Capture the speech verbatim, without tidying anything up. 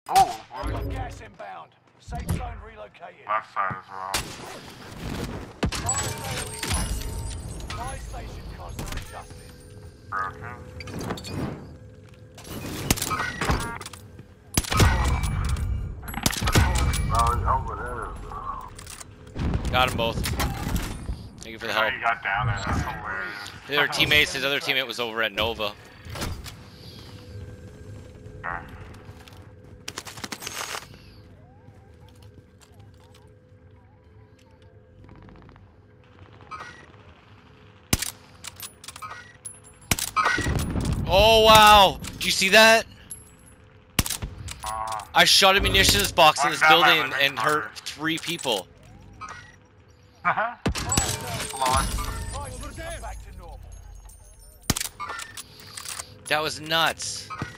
Oh, Gas inbound. Safe zone relocated. left side as well. Fire station costs are adjusted. Broken. Oh, over there. Got them both. Thank you for the How help. you got down there? That's hilarious. Their teammates, his other teammate was over at Nova. Okay. Oh wow! Did you see that? Uh, I shot a munitions box in this Like that building might and, and make hurt fire. three people. uh-huh. Prices are back to normal. That was nuts.